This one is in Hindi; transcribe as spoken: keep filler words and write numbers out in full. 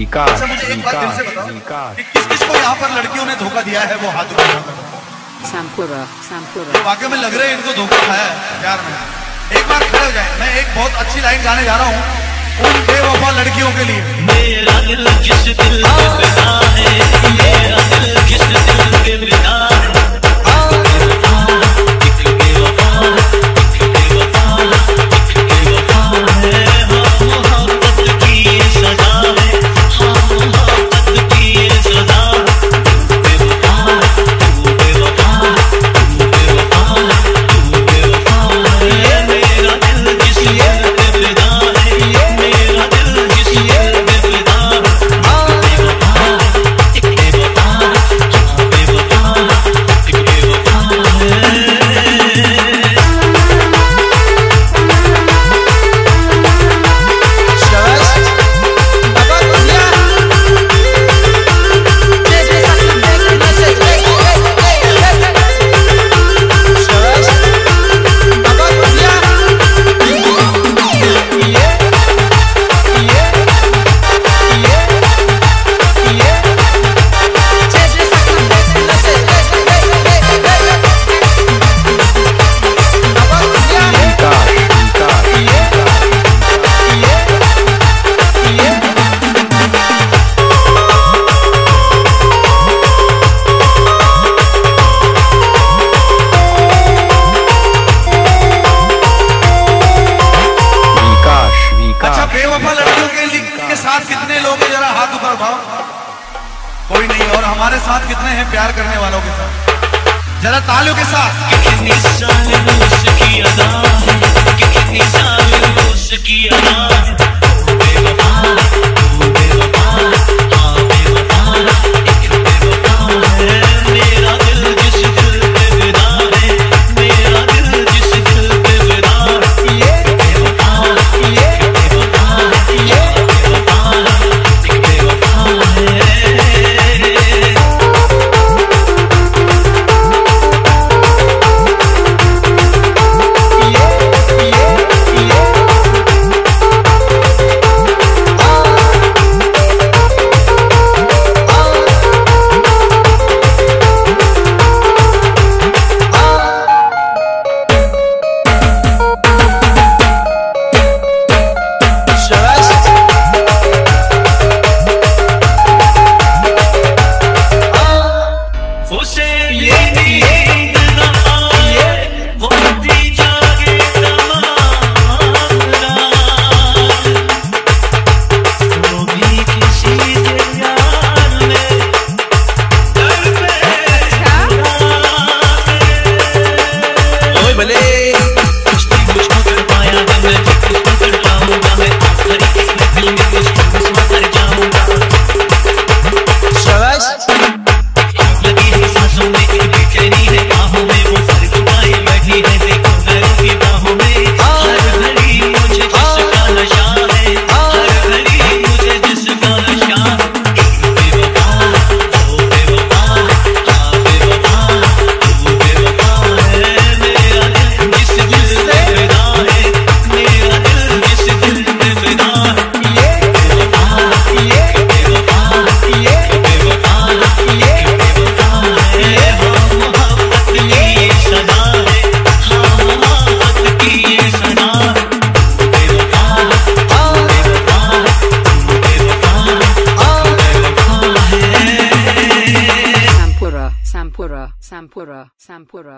विकास। अच्छा मुझे एक बात दिल से बताओ कि किस किस को यहाँ पर लड़कियों ने धोखा दिया है, वो हाथ उठाकर सैम्पुरा सैम्पुरा वाकई में लग रहा है इनको धोखा खाया है प्यार में। एक बार खड़े हो जाए, मैं एक बहुत अच्छी लाइन गाने जा रहा हूँ उन बेवफा लड़कियों के लिए। मेरा दिल जिस दिल पे फिदा है, मेरा दिल जिस दिल पे फिदा है, एक बेवफा एक बेवफा एक बेवफा है। हाँ मोहब्बत की ये सजा है, हाँ मोहब्बत की ये सजा है। तू बेवफा तू बेवफा तू बेवफा तू बेवफा है। मेरा दिल जिस दिल पे फिदा है, मेरा दिल जिस दिल पे फिदा है, बेवफा एक बेवफा हाँ बेवफा एक बेवफा है। बेवफा लड़कियों के, के साथ कितने लोग हैं, जरा हाथ ऊपर उठाओ। कोई नहीं। और हमारे साथ कितने हैं प्यार करने वालों के साथ, जरा तालियों के साथ। कितनी साल उसकी अदा है, कितनी साल उसकी अदा है। तू बेवफा तू बेवफा हाँ बेवफा एक बेवफा है। मेरा दिल जिस दिल पे फिदा है, मेरा दिल जिस दिल पे फिदा है, ये बेवफा ये बेवफा ये बेवफा एक बेवफा है। Sampura, Sampura, Sampura.